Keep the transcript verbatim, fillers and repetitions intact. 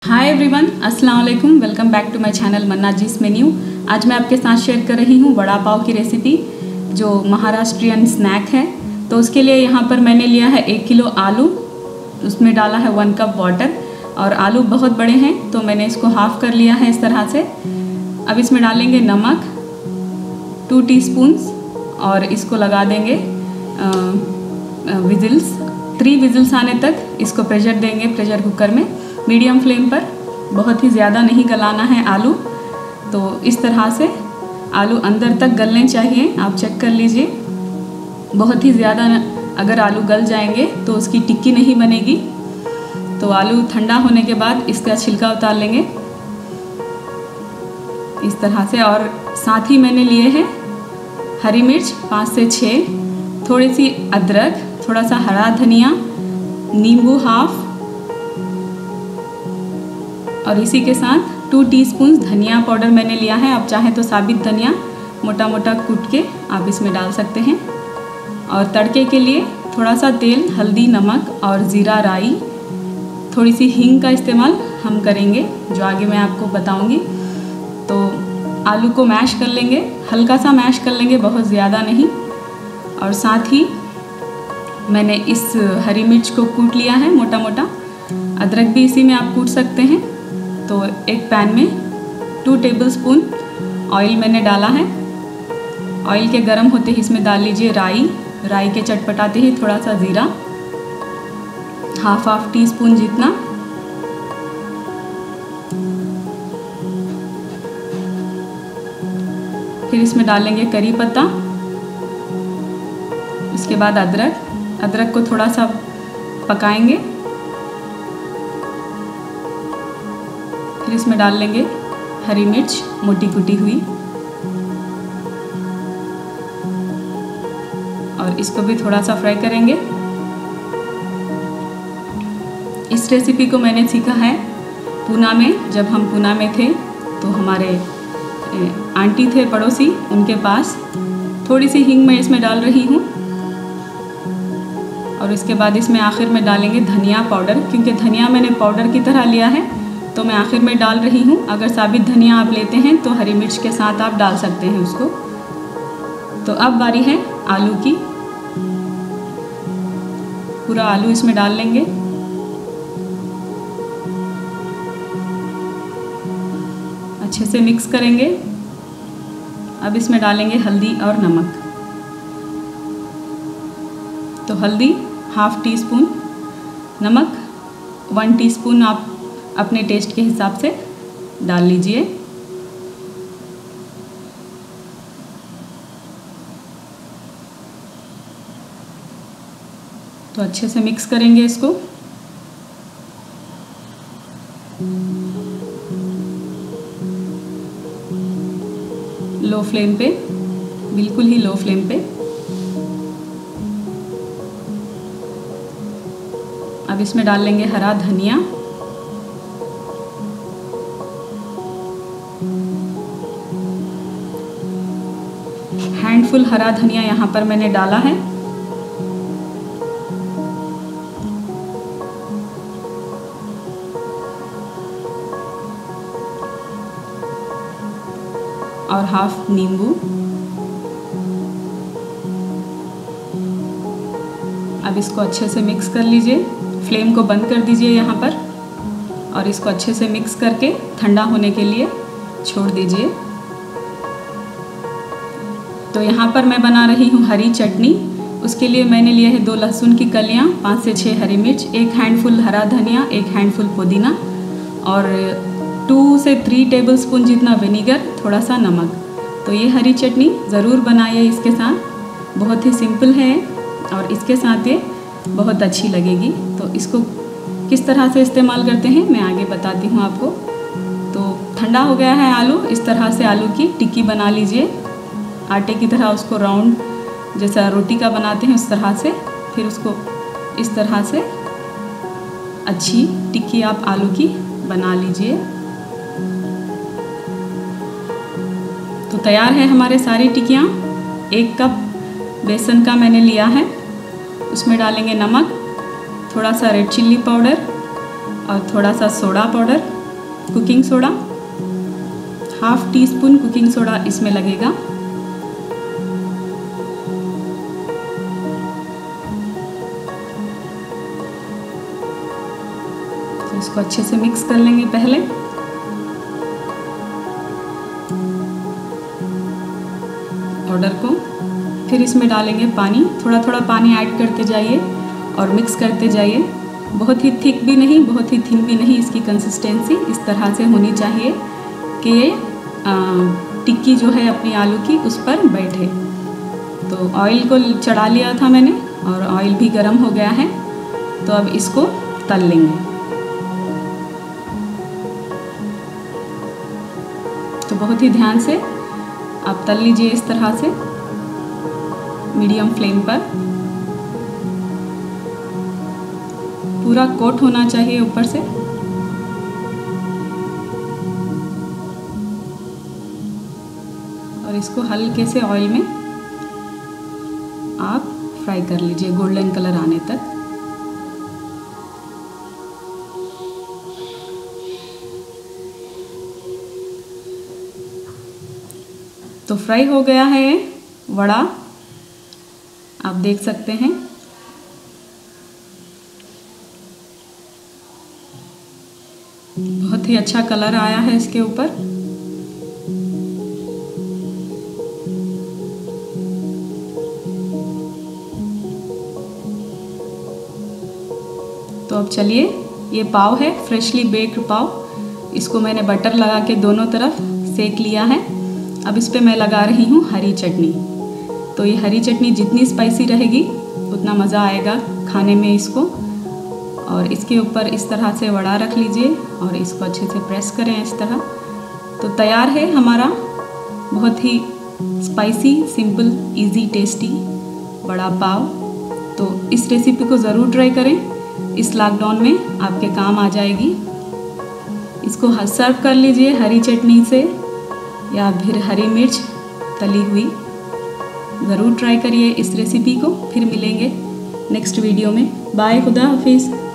हाय everyone, अस्सलाम वालेकुम। Welcome back to my channel मन्ना जीस मेन्यू। आज मैं आपके साथ शेयर कर रही हूँ वड़ा पाव की रेसिपी, जो महाराष्ट्रियन स्नैक है। तो उसके लिए यहाँ पर मैंने लिया है एक किलो आलू, उसमें डाला है वन कप वाटर। और आलू बहुत बड़े हैं तो मैंने इसको हाफ़ कर लिया है इस तरह से। अब इसमें डालेंगे नमक टू टीस्पून्स और इसको लगा देंगे विजिल्स। थ्री विजिल्स आने तक इसको प्रेशर देंगे प्रेशर कुकर में, मीडियम फ्लेम पर। बहुत ही ज़्यादा नहीं गलाना है आलू। तो इस तरह से आलू अंदर तक गलने चाहिए, आप चेक कर लीजिए। बहुत ही ज़्यादा अगर आलू गल जाएंगे तो उसकी टिक्की नहीं बनेगी। तो आलू ठंडा होने के बाद इसका छिलका उतार लेंगे इस तरह से। और साथ ही मैंने लिए हैं हरी मिर्च पाँच से छः, थोड़ी सी अदरक, थोड़ा सा हरा धनिया, नींबू हाफ, और इसी के साथ टू टीस्पून धनिया पाउडर मैंने लिया है। आप चाहें तो साबित धनिया मोटा मोटा कूट के आप इसमें डाल सकते हैं। और तड़के के लिए थोड़ा सा तेल, हल्दी, नमक और ज़ीरा राई, थोड़ी सी हींग का इस्तेमाल हम करेंगे, जो आगे मैं आपको बताऊंगी। तो आलू को मैश कर लेंगे, हल्का सा मैश कर लेंगे, बहुत ज़्यादा नहीं। और साथ ही मैंने इस हरी मिर्च को कूट लिया है मोटा मोटा। अदरक भी इसी में आप कूट सकते हैं। तो एक पैन में टू टेबलस्पून ऑयल मैंने डाला है। ऑयल के गर्म होते ही इसमें डाल लीजिए राई। राई के चटपटाते ही थोड़ा सा ज़ीरा, हाफ हाफ टी स्पून जितना। फिर इसमें डालेंगे करी पत्ता। इसके बाद अदरक अदरक को थोड़ा सा पकाएंगे। फिर इसमें डाल लेंगे हरी मिर्च मोटी कुटी हुई, और इसको भी थोड़ा सा फ्राई करेंगे। इस रेसिपी को मैंने सीखा है पूना में। जब हम पूना में थे तो हमारे आंटी थे पड़ोसी, उनके पास। थोड़ी सी हींग मैं इसमें डाल रही हूँ। और इसके बाद इसमें आखिर में डालेंगे धनिया पाउडर। क्योंकि धनिया मैंने पाउडर की तरह लिया है तो मैं आखिर में डाल रही हूँ। अगर साबित धनिया आप लेते हैं तो हरी मिर्च के साथ आप डाल सकते हैं उसको। तो अब बारी है आलू की। पूरा आलू इसमें डाल लेंगे। अच्छे से मिक्स करेंगे। अब इसमें डालेंगे हल्दी और नमक। तो हल्दी हाफ टी स्पून, नमक वन टीस्पून आप अपने टेस्ट के हिसाब से डाल लीजिए। तो अच्छे से मिक्स करेंगे इसको। लो फ्लेम पे, बिल्कुल ही लो फ्लेम पे। अब इसमें डाल लेंगे हरा धनिया, हैंडफुल हरा धनिया यहाँ पर मैंने डाला है। और हाफ नींबू। अब इसको अच्छे से मिक्स कर लीजिए। फ्लेम को बंद कर दीजिए यहाँ पर, और इसको अच्छे से मिक्स करके ठंडा होने के लिए छोड़ दीजिए। तो यहाँ पर मैं बना रही हूँ हरी चटनी। उसके लिए मैंने लिए है दो लहसुन की कलियाँ, पाँच से छः हरी मिर्च, एक हैंडफुल हरा धनिया, एक हैंडफुल पुदीना, और टू से थ्री टेबलस्पून जितना विनीगर, थोड़ा सा नमक। तो ये हरी चटनी ज़रूर बनाइए इसके साथ। बहुत ही सिंपल है और इसके साथ ये बहुत अच्छी लगेगी। तो इसको किस तरह से इस्तेमाल करते हैं मैं आगे बताती हूँ आपको। तो ठंडा हो गया है आलू। इस तरह से आलू की टिक्की बना लीजिए, आटे की तरह उसको राउंड जैसा रोटी का बनाते हैं उस तरह से। फिर उसको इस तरह से अच्छी टिक्की आप आलू की बना लीजिए। तो तैयार है हमारे सारी टिक्कियाँ। एक कप बेसन का मैंने लिया है, उसमें डालेंगे नमक, थोड़ा सा रेड चिल्ली पाउडर और थोड़ा सा soda powder. Cooking soda, half teaspoon cooking soda इसमें लगेगा। तो इसको अच्छे से मिक्स कर लेंगे पहले। पाउडर को फिर इसमें डालेंगे पानी, थोड़ा थोड़ा पानी ऐड करते जाइए और मिक्स करते जाइए। बहुत ही थिक भी नहीं, बहुत ही थिन भी नहीं, इसकी कंसिस्टेंसी इस तरह से होनी चाहिए कि ये टिक्की जो है अपनी आलू की उस पर बैठे। तो ऑयल को चढ़ा लिया था मैंने और ऑयल भी गर्म हो गया है, तो अब इसको तल लेंगे। तो बहुत ही ध्यान से आप तल लीजिए इस तरह से मीडियम फ्लेम पर। पूरा कोट होना चाहिए ऊपर से। और इसको हल्के से ऑयल में आप फ्राई कर लीजिए गोल्डन कलर आने तक। तो फ्राई हो गया है ये वड़ा, आप देख सकते हैं। बहुत ही अच्छा कलर आया है इसके ऊपर। तो अब चलिए, ये पाव है फ्रेशली बेक्ड पाव, इसको मैंने बटर लगा के दोनों तरफ सेक लिया है। अब इस पे मैं लगा रही हूँ हरी चटनी। तो ये हरी चटनी जितनी स्पाइसी रहेगी उतना मज़ा आएगा खाने में इसको। और इसके ऊपर इस तरह से वड़ा रख लीजिए और इसको अच्छे से प्रेस करें इस तरह। तो तैयार है हमारा बहुत ही spicy, simple, easy, tasty vada pav. तो इस रेसिपी को ज़रूर ट्राई करें, इस लॉकडाउन में आपके काम आ जाएगी। इसको सर्व कर लीजिए हरी चटनी से या फिर हरी मिर्च तली हुई। ज़रूर ट्राई करिए इस रेसिपी को। फिर मिलेंगे नेक्स्ट वीडियो में। बाय, खुदा हाफिज़।